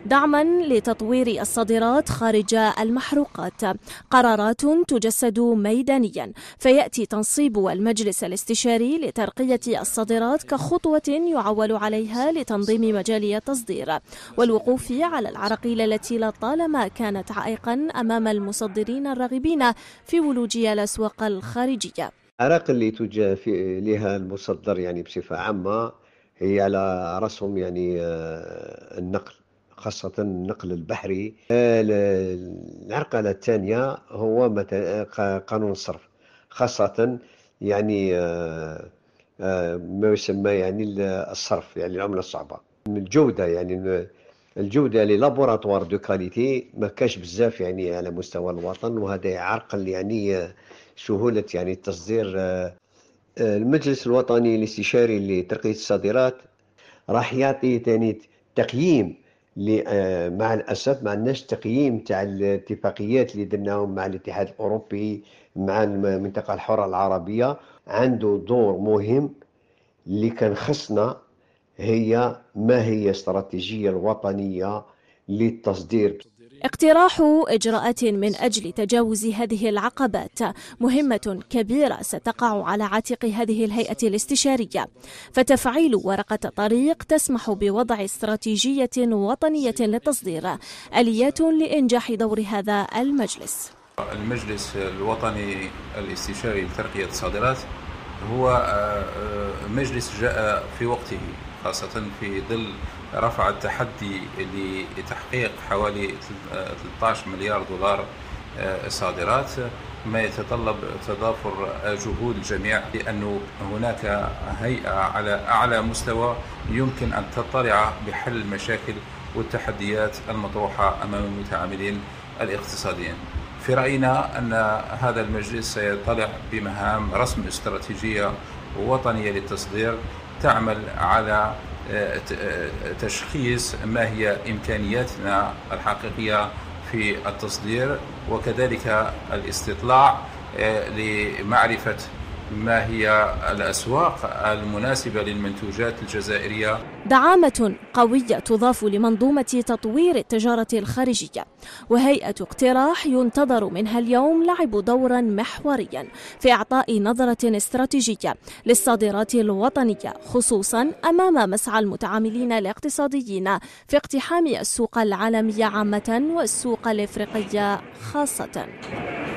دعما لتطوير الصادرات خارج المحروقات، قرارات تجسد ميدانيا، فيأتي تنصيب المجلس الاستشاري لترقية الصادرات كخطوة يعول عليها لتنظيم مجال التصدير والوقوف على العراقيل التي لطالما كانت عائقا أمام المصدرين الراغبين في ولوج الأسواق الخارجية. العراق اللي توجه لها المصدر يعني بصفة عامة هي على رأسهم يعني النقل، خاصة النقل البحري. العرقلة الثانية هو قانون الصرف، خاصة يعني ما يسمى يعني الصرف، يعني العملة الصعبة. الجودة يعني الجودة لابوراتوار دو كاليتي ما كاش بزاف يعني على مستوى الوطن، وهذا يعرقل يعني سهولة يعني التصدير. المجلس الوطني الاستشاري لترقية الصادرات راح يعطي ثاني تقييم مع الأسف ما عندناش تقييم تاع الاتفاقيات اللي درناهم مع الاتحاد الأوروبي مع المنطقة الحرة العربية. عنده دور مهم اللي كان خصنا هي ما هي الاستراتيجية الوطنية للتصدير. اقتراح إجراءات من أجل تجاوز هذه العقبات مهمة كبيرة ستقع على عاتق هذه الهيئة الاستشارية، فتفعيل ورقة طريق تسمح بوضع استراتيجية وطنية للتصدير آليات لإنجاح دور هذا المجلس. المجلس الوطني الاستشاري لترقية الصادرات هو مجلس جاء في وقته، خاصة في ظل رفع التحدي لتحقيق حوالي 13 مليار دولار صادرات، ما يتطلب تضافر جهود الجميع، لأن هناك هيئة على أعلى مستوى يمكن أن تطلع بحل المشاكل والتحديات المطروحة أمام المتعاملين الاقتصاديين. في رأينا أن هذا المجلس سيطلع بمهام رسم استراتيجية وطنية للتصدير تعمل على تشخيص ما هي إمكانياتنا الحقيقية في التصدير، وكذلك الاستطلاع لمعرفة ما هي الأسواق المناسبة للمنتوجات الجزائرية. دعامة قوية تضاف لمنظومة تطوير التجارة الخارجية، وهيئة اقتراح ينتظر منها اليوم لعب دورا محوريا في إعطاء نظرة استراتيجية للصادرات الوطنية، خصوصا أمام مسعى المتعاملين الاقتصاديين في اقتحام السوق العالمية عامة والسوق الإفريقية خاصة.